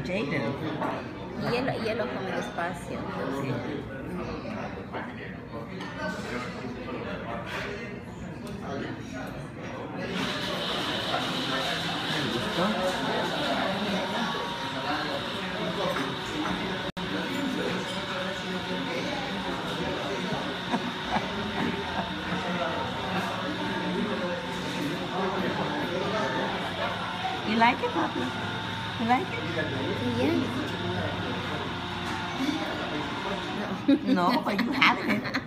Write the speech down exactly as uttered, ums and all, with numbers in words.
Jaden. Y él, y él lo come despacio. Sí. ¿Me gustó? You like it, Poppy? You like it? Yes. No, but you have it.